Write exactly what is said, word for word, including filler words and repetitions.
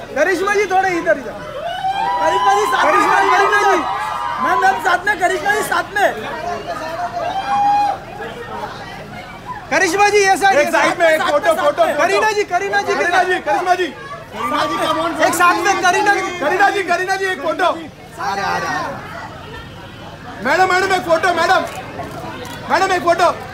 करिश्मा जी थोड़े इधर इधर। करिश्मा जी साथ में, करिश्मा जी मैम मैम साथ में, करिश्मा जी साथ में, करिश्मा जी ये साइड, एक साइड में एक फोटो फोटो करीना जी, करीना जी, करीना जी, करिश्मा जी, करिश्मा जी का मोन एक साथ में, करीना जी, करीना जी, करीना जी एक फोटो। मैडम मैडम एक फोटो, मैडम मैडम एक फोटो।